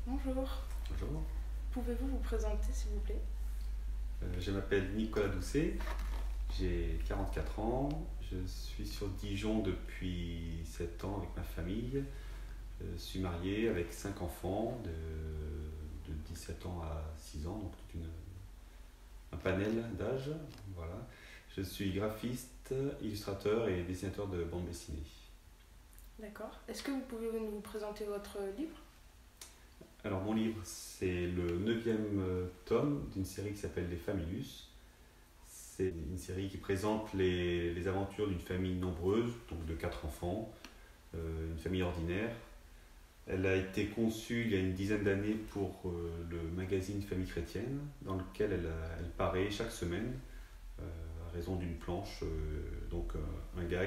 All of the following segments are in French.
Bonjour, Bonjour, pouvez-vous vous présenter s'il vous plaît? je m'appelle Nicolas Doucet, j'ai 44 ans, je suis sur Dijon depuis 7 ans avec ma famille. Je suis marié avec 5 enfants de 17 ans à 6 ans, donc un panel d'âge. Voilà. Je suis graphiste, illustrateur et dessinateur de bande dessinée. D'accord. Est-ce que vous pouvez nous présenter votre livre? Alors mon livre, c'est le 9e tome d'une série qui s'appelle Les Familus. C'est une série qui présente les aventures d'une famille nombreuse, donc de 4 enfants, une famille ordinaire. Elle a été conçue il y a une dizaine d'années pour le magazine Famille chrétienne, dans lequel elle paraît chaque semaine, à raison d'une planche, un gag.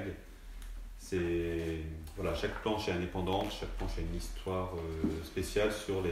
Voilà, chaque planche est indépendante, chaque planche a une histoire spéciale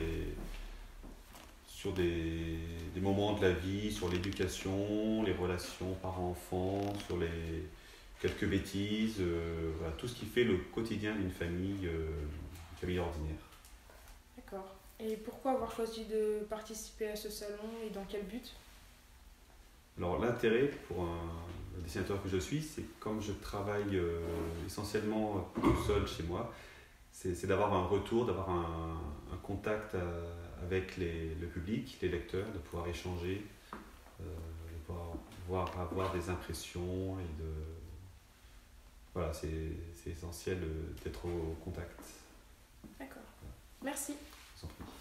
sur des moments de la vie, sur l'éducation, les relations parents-enfants, sur quelques bêtises, voilà, tout ce qui fait le quotidien une famille ordinaire. D'accord. Et pourquoi avoir choisi de participer à ce salon et dans quel but? Alors l'intérêt pour un dessinateur que je suis, c'est que comme je travaille essentiellement tout seul chez moi, c'est d'avoir un retour, d'avoir un contact avec le public, les lecteurs, de pouvoir échanger, de pouvoir avoir des impressions et de... Voilà, c'est essentiel d'être au contact. D'accord. Merci. Je vous en prie.